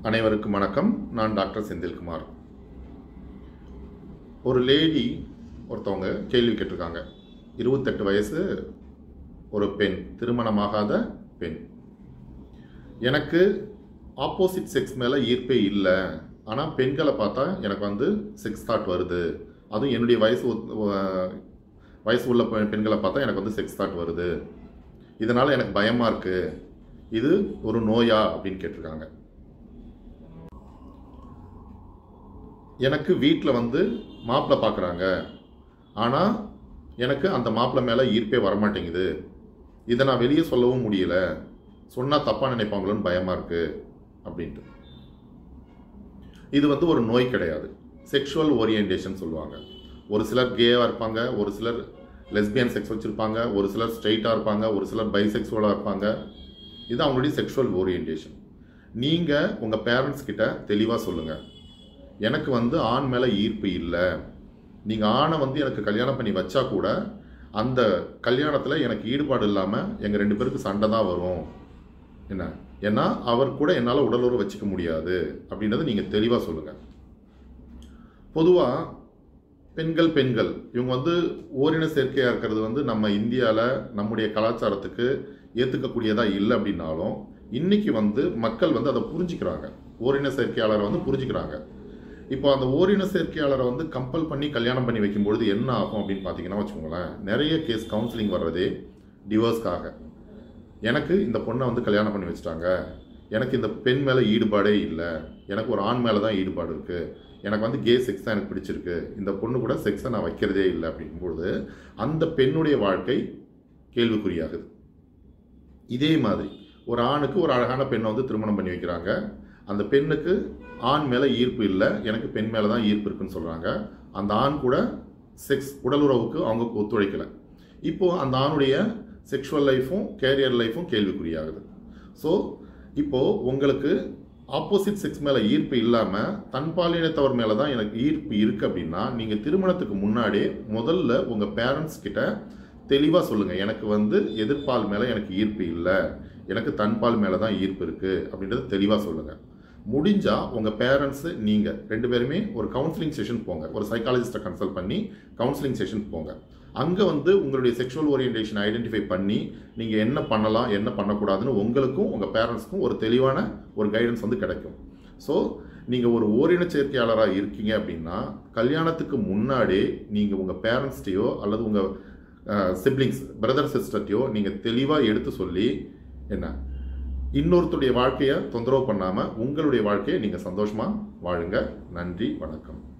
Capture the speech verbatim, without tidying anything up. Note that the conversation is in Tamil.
அனைவருக்கும் வணக்கம். நான் டாக்டர் செந்தில்குமார். ஒரு லேடி ஒருத்தவங்க கேள்வி கேட்டிருக்காங்க. இருபத்தெட்டு வயசு ஒரு பெண், திருமணமாகாத பெண். எனக்கு ஆப்போசிட் செக்ஸ் மேலே ஈர்ப்பே இல்லை, ஆனால் பெண்களை பார்த்தா எனக்கு வந்து செக்ஸ் தாட் வருது. அதுவும் என்னுடைய வயசு வயசு உள்ள பெண்களை பார்த்தா எனக்கு வந்து செக்ஸ் தாட் வருது. இதனால் எனக்கு பயமாக இருக்குது. இது ஒரு நோயா அப்படின்னு கேட்டிருக்காங்க. எனக்கு வீட்டில் வந்து மாப்பிள்ளை பார்க்குறாங்க, ஆனால் எனக்கு அந்த மாப்பிள்ளை மேலே ஈர்ப்பே வரமாட்டேங்குது. இதை நான் வெளியே சொல்லவும் முடியல, சொன்னால் தப்பாக நினைப்பாங்களோன்னு பயமாக இருக்குது அப்படின்ட்டு. இது வந்து ஒரு நோய் கிடையாது, செக்ஷுவல் ஓரியன்டேஷன் சொல்லுவாங்க. ஒரு சிலர் கேவாக இருப்பாங்க, ஒரு சிலர் லெஸ்பியன் செக்ஸ் வச்சுருப்பாங்க, ஒரு சிலர் ஸ்ட்ரெயிட்டாக இருப்பாங்க, ஒரு சிலர் பைசெக்சுவலாக இருப்பாங்க. இது அவங்களுடைய செக்ஷுவல் ஓரியன்டேஷன். நீங்கள் உங்கள் பேரண்ட்ஸ் கிட்ட தெளிவாக சொல்லுங்கள், எனக்கு வந்து ஆண் மேலே ஈர்ப்பு இல்லை. நீங்கள் ஆணை வந்து எனக்கு கல்யாணம் பண்ணி வச்சா கூட அந்த கல்யாணத்தில் எனக்கு ஈடுபாடு இல்லாமல் எங்கள் ரெண்டு பேருக்கு சண்டை தான் வரும். என்ன ஏன்னா அவர் கூட என்னால் உடலுறவு வச்சுக்க முடியாது அப்படின்றத நீங்கள் தெளிவாக சொல்லுங்கள். பொதுவாக பெண்கள் பெண்கள் இவங்க வந்து ஓரின சேர்க்கையாக இருக்கிறது வந்து நம்ம இந்தியாவில் நம்முடைய கலாச்சாரத்துக்கு ஏற்றுக்கக்கூடியதாக இல்லை அப்படின்னாலும் இன்றைக்கி வந்து மக்கள் வந்து அதை புரிஞ்சுக்கிறாங்க. ஓரின சேர்க்கையாளரை வந்து புரிஞ்சுக்கிறாங்க. இப்போ அந்த ஓரின சேர்க்கையாளரை வந்து கம்பல் பண்ணி கல்யாணம் பண்ணி வைக்கும்பொழுது என்ன ஆகும் அப்படின்னு பார்த்தீங்கன்னா வச்சுக்கோங்களேன், நிறைய கேஸ் கவுன்சிலிங் வர்றதே டிவோர்ஸ்க்காக. எனக்கு இந்த பொண்ணை வந்து கல்யாணம் பண்ணி வச்சுட்டாங்க, எனக்கு இந்த பெண் மேலே ஈடுபாடே இல்லை, எனக்கு ஒரு ஆண் மேலே தான் ஈடுபாடு இருக்குது, எனக்கு வந்து கே செக்ஸ் தான் எனக்கு பிடிச்சிருக்கு, இந்த பொண்ணு கூட செக்ஸை நான் வைக்கிறதே இல்லை அப்படிங்கும்பொழுது அந்த பெண்ணுடைய வாழ்க்கை கேள்விக்குறியாகுது. இதே மாதிரி ஒரு ஆணுக்கு ஒரு அழகான பெண்ணை வந்து திருமணம் பண்ணி வைக்கிறாங்க. அந்த பெண்ணுக்கு ஆண் மேலே ஈர்ப்பு இல்லை, எனக்கு பெண் மேலே தான் ஈர்ப்பு இருக்குன்னு சொல்கிறாங்க. அந்த ஆண் கூட செக்ஸ் உடலுறவுக்கு அவங்க ஒத்துழைக்கலை. இப்போது அந்த ஆணுடைய செக்ஷுவல் லைஃப்பும் கேரியர் லைஃப்பும் கேள்விக்குறியாகுது. ஸோ இப்போது உங்களுக்கு ஆப்போசிட் செக்ஸ் மேலே ஈர்ப்பு இல்லாமல் தன்பாலினத்தவர் மேலே தான் எனக்கு ஈர்ப்பு இருக்குது அப்படின்னா நீங்கள் திருமணத்துக்கு முன்னாடியே முதல்ல உங்கள் பேரண்ட்ஸ் கிட்ட தெளிவாக சொல்லுங்கள், எனக்கு வந்து எதிர்ப்பால் மேலே எனக்கு ஈர்ப்பு இல்லை, எனக்கு தன்பால் மேலே தான் ஈர்ப்பு இருக்குது அப்படின்றத தெளிவாக சொல்லுங்கள். முடிஞ்சால் உங்கள் பேரண்ட்ஸு நீங்கள் ரெண்டு பேருமே ஒரு கவுன்சிலிங் செஷன் போங்க, ஒரு சைக்காலஜிஸ்ட்டை கன்சல்ட் பண்ணி கவுன்சிலிங் செஷன் போங்க. அங்கே வந்து உங்களுடைய செக்ஷுவல் ஓரியன்டேஷன் ஐடென்டிஃபை பண்ணி நீங்கள் என்ன பண்ணலாம் என்ன பண்ணக்கூடாதுன்னு உங்களுக்கும் உங்கள் பேரண்ட்ஸ்க்கும் ஒரு தெளிவான ஒரு கைடன்ஸ் வந்து கிடைக்கும். ஸோ நீங்கள் ஒரு ஓரின சேர்க்கையாளராக இருக்கீங்க அப்படின்னா கல்யாணத்துக்கு முன்னாடி நீங்கள் உங்கள் பேரண்ட்ஸ்டையோ அல்லது உங்கள் சிப்ளிங்ஸ் பிரதர் சிஸ்டர்ட்டையோ நீங்கள் தெளிவாக எடுத்து சொல்லி என்ன இன்னொருத்தருடைய வாழ்க்கையை தொந்தரவு பண்ணாமல் உங்களுடைய வாழ்க்கையை நீங்கள் சந்தோஷமாக வாழுங்க. நன்றி, வணக்கம்.